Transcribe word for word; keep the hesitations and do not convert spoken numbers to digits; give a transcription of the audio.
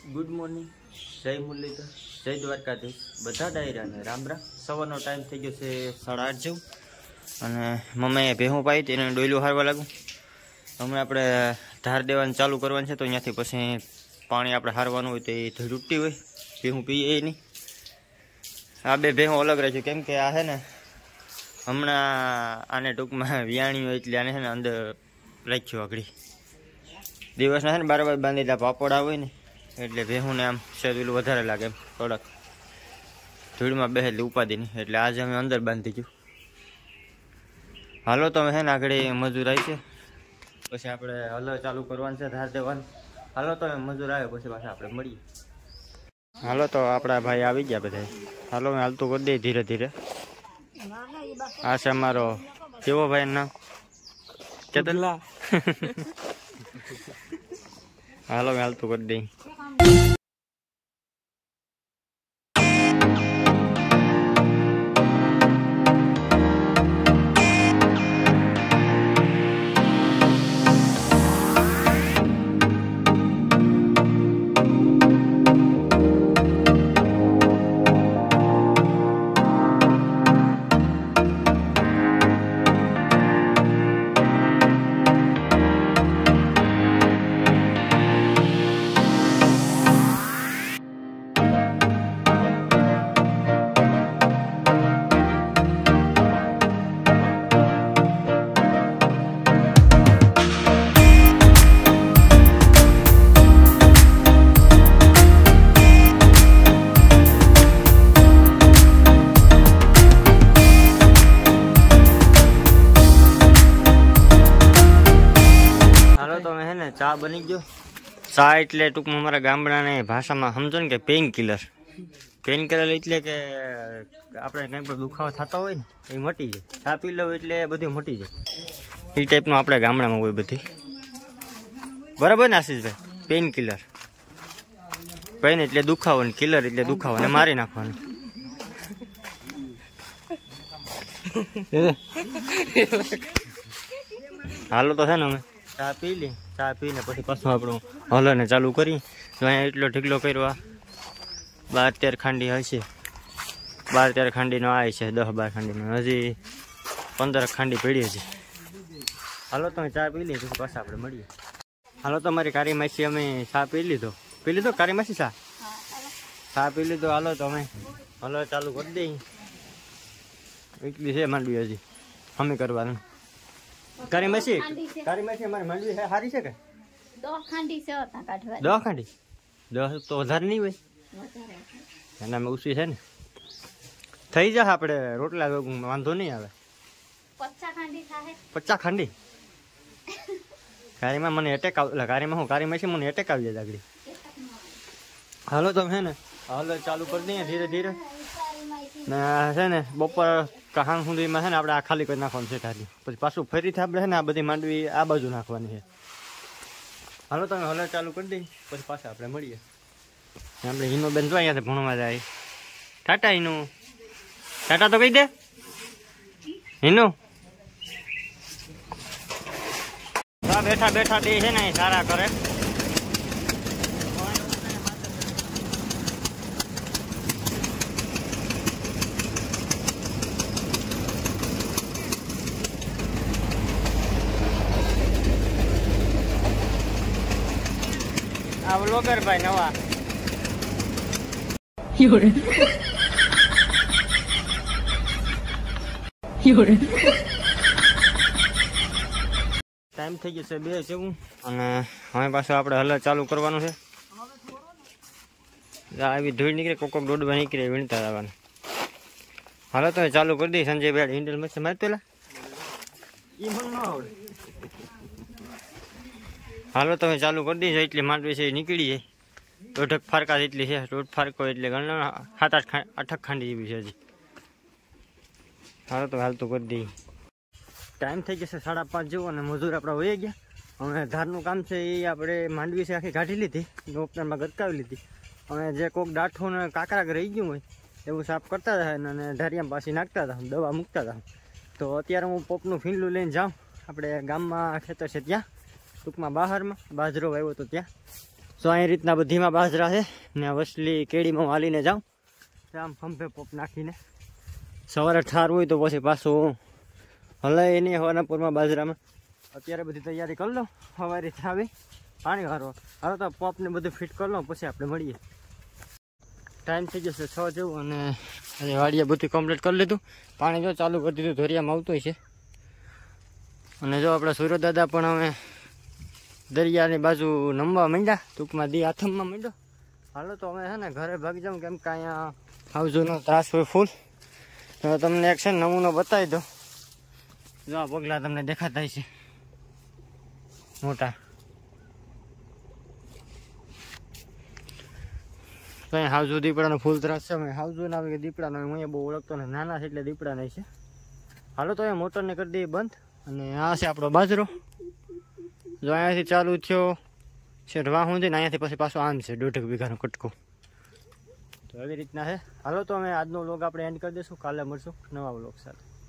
Good morning, જય મુરલીધર, જય દ્વારકાધીશ, બધા ડાયરાને રામ રામ. સવારનો ટાઈમ થઈ ગયો છે સાડા આઠ જેવું, અને મમ્મીએ ભેહું પાઈ હતી એને ડોયલું હારવા લાગું. હમણાં આપણે ધાર દેવાનું ચાલુ કરવાનું છે, તો ત્યાંથી પછી પાણી આપણે હારવાનું હોય તો એ ધૂટી હોય, ભેહું પીએ એ નહીં. આ બે ભેહું અલગ રહે છે, કેમ કે આ છે ને હમણાં આને ટૂંકમાં વિયાણી હોય એટલે આને છે ને અંદર રાખ્યું આગળ. દિવસના છે ને બાર બાર બાંધેલા પાપડા હોય ને એટલે ભેહુંને આમ શેરવેલું વધારે લાગે એમ કડક, ધૂળમાં બેસે એટલે ઉપાધિ નહીં, એટલે આજે અમે અંદર બાંધી ગયું. હાલો તો અમે છે ને આગળ મજૂર આવી છે, પછી આપણે હલર ચાલુ કરવાનું છે, ધાર દેવાનું. હાલો તો મજૂર આવે પછી પાછા આપણે મળીએ. હાલો તો આપણા ભાઈ આવી ગયા બધા. હાલો મેં હાલતું કરી દઈએ ધીરે ધીરે. આ છે અમારો કેવો ભાઈ નામ કેતનલા. હાલો મેં હાલતું કરી દઈ. ચા બની ગયો. ચા એટલે ટૂંકમાં અમારા ગામડાની ભાષામાં સમજો ને કે પેઇન કિલર. પેઇન કિલર એટલે કે આપણે કંઈ પણ દુખાવો થતો હોય ને એ મટી જાય. ચા પી લો એટલે બધું મટી જાય. એ ટાઈપનું આપણે ગામડામાં હોય બધી. બરાબર ને આશીષભાઈ? Pain killer. પેઇન એટલે દુખાવો ને કિલર એટલે દુખાવો ને મારી નાખવાનું. હાલો તો છે ને અમે ચા પી લી. ચા પીને પછી પાછું આપણું હલરને ચાલુ કરી. તો અહીંયા એટલો ઢીકલો કર્યો. બાર તેર ખાંડી હશે, બાર તેર ખાંડીનો આવે છે, દસ બાર ખાંડીનો. હજી પંદર ખાંડી પડી છે. હાલો તમે ચા પી લી પછી પાછા આપણે મળીએ. હાલો તો મારી કારી માસી અમે ચા પી લીધો. પી લીધો કારી માસી ચા? ચા પી લીધો. હાલો તો અમે હલર ચાલુ કરી દઈએ. એટલી છે માંડવી હજી અમે કરવાનું. કારી માસી કારી માસી અમારી માંડવી સારી છે કે? દસ ખાંડી છે કાઢવા. દસ ખાંડી? દસ તો વધારે નહીં હોય એના મેં ઉસી છે ને. થઈ જશે આપણે રોટલા વાંધો નહીં આવે. પચાસ ખાંડી થાય. પચાસ ખાંડી? કારીમાં મને એટેક આવ કારીમાં હું કારી માસી મને એટેક આવી જાય આગળ. હાલો તમે છે ને હાલો ચાલુ કરી દઈએ ધીરે ધીરે. ને છે ને બપોર કહાણ સુધીમાં છે ને આપણે આ ખાલી કરી નાખવાનું છે ઠારી. પછી પાછું ફરીથી આપણે છે ને આ બધી માંડવી આ બાજુ નાખવાની છે. હાલો તમે હલર ચાલુ કરી દઈ પછી પાછા આપણે મળીએ. આપણે હિનો બેન જો અહીંયાથી ભણવા જાય. ટાટા હિનો, ટાટા તો કહી દે હિનો. બેઠા બેઠા દે છે ને સારા કરે. આ વ્લોગર ભાઈ નવા. ટાઈમ થઈ ગયો છે બે જેવું, અને હવે પાછું આપણે હલર ચાલુ કરવાનું છે. આવી ધૂળ નીકળે કોક કોક દોડવા નીકળે વીણતા આવવાનું. હાલો તો ચાલુ કરી દઈ. સંજય બેડ હિન્ડલ મસ્ત માર પેલા ઈ મને ન આવડે. હાલો તમે ચાલુ કરી દઈશ. એટલી માંડવી છે નીકળી જાય. દોઢક ફારકા જેટલી છે. દોઢ ફારકો એટલે ગણ સાત આઠ આઠક ખાંડી જેવી છે હજી. હાલો તો હાલતું કરી દઈએ. ટાઈમ થઈ જશે સાડા પાંચ જેવો, અને મજૂર આપણે વહી ગયા. હવે ધારનું કામ છે એ આપણે માંડવી છે આખી કાઢી લીધી, ઓપનરમાં ગરકાવી લીધી. હવે જે કોઈક ડાઠું ને કાકરા રહી ગયું હોય એવું સાફ કરતા હતા અને ધારિયામાં પાછી નાખતા હતા, દવા મૂકતા હતા. તો અત્યારે હું પોપનું ફીંડલું લઈને જાઉં. આપણે ગામમાં ખેતર છે ત્યાં, ટૂંકમાં બહારમાં બાજરો વાવ્યો તો ત્યાં તો અહીં રીતના બધીમાં બાજરા છે ને વસલી કેળીમાં હું હાલીને જાઉં આમ ફંફે પોપ નાખીને સવારે ઠાર હોય તો પછી પાછું હલાય નહીં હવાનાપુરમાં બાજરામાં અત્યારે બધી તૈયારી કરી લો સવારે આવી પાણી વારવા હવે તો પોપને બધું ફિટ કરી લો પછી આપણે મળીએ ટાઈમ થઈ જશે છ જેવું અને આજે વાડીએ બધું કમ્પ્લીટ કરી લીધું પાણી જો ચાલુ કરી દીધું ધોરિયામાં આવતું છે અને જો આપણા સૂર્ય દાદા પણ અમે દરિયાની બાજુ નમવા માંડ્યા ટૂંકમાં દી આથમમાં માંડ્યો હાલો તો અમે છે ને ઘરે ભાગી જાઉં કેમ કે અહીંયા હાઉઝનો ત્રાસ હોય ફૂલ તો તમને એક છે ને નમૂનો બતાવી દો જો આ પગલા તમને દેખાતા છે મોટા તો અહીં હાઉઝુ દીપડાનો ફૂલ ત્રાસ છે અમે હાઉઝુ ના આવે કે દીપડાનો હું અહીંયા બહુ ઓળખતો ને નાના છે એટલે દીપડા નહીં છે હાલો તો અહીંયા મોટરને કરી દઈએ બંધ અને આ છે આપણો બાજરો જો અહીંયાથી ચાલુ થયો છે રવા સુધી ને અહીંયાથી પછી પાછું આમ છે દોઢેક વીઘાનો કટકો તો એવી રીતના છે હાલો તો અમે આજનો વ્લોગ આપણે એન્ડ કરી દઈશું કાલે મળશું નવા વ્લોગ સાથે.